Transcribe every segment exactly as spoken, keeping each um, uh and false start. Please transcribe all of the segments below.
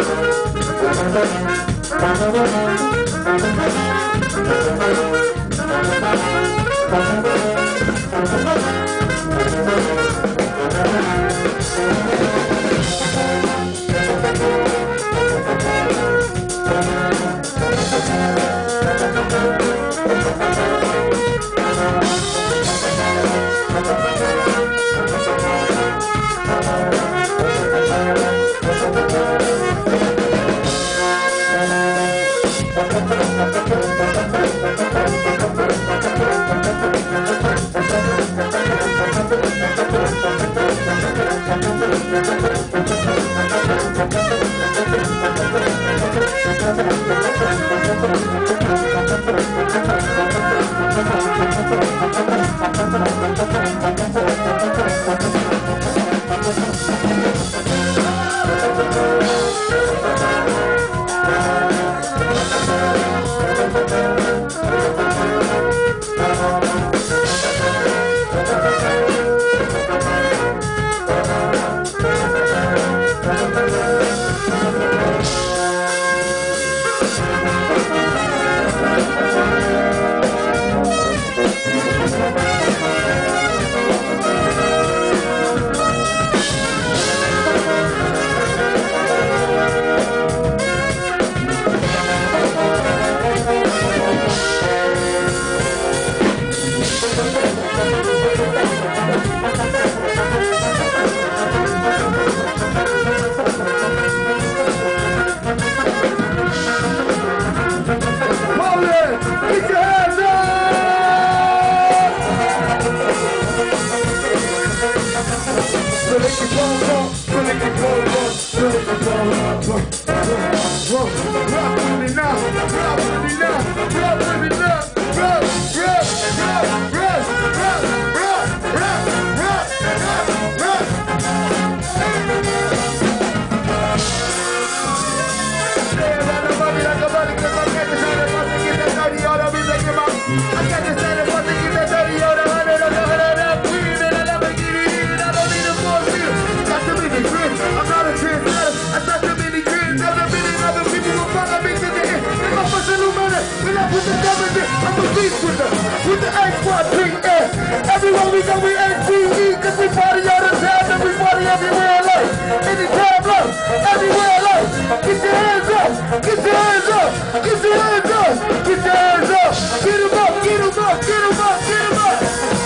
With the X Y P S, everyone we go we N T E, cause we party all the time and we party everywhere in life. Anytime life, everywhere in life. Get your hands up, get your hands up, get your hands up, get your hands up. Get them up, get them up, get them up, get them up.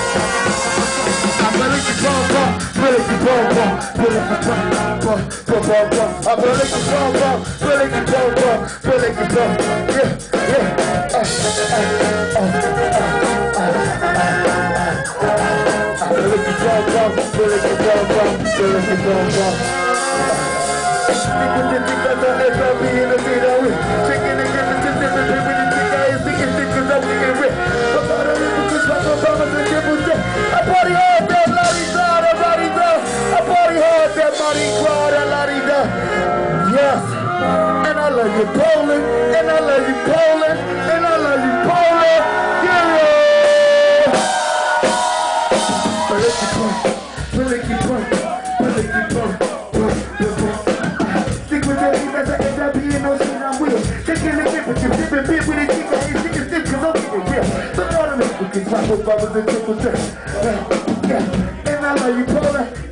I'm gonna get bum bum, really get bum bum, really get bum bum, bum bum bum. I'm gonna get bum bum, really get bum bum, really get bum. Yeah, yeah. Uh, uh, uh, uh. Yes, and I love you Poland, and I love you Poland, and I love you Poland. Yeah. Stick with that, that's an end up being no shit I'm with. Taking the gift, but you're dipping bit with it, chick, I ain't sticking stiff, cause I'm getting real. The water make we can talk with brothers and triple threats. Yeah, and I love you, Poland.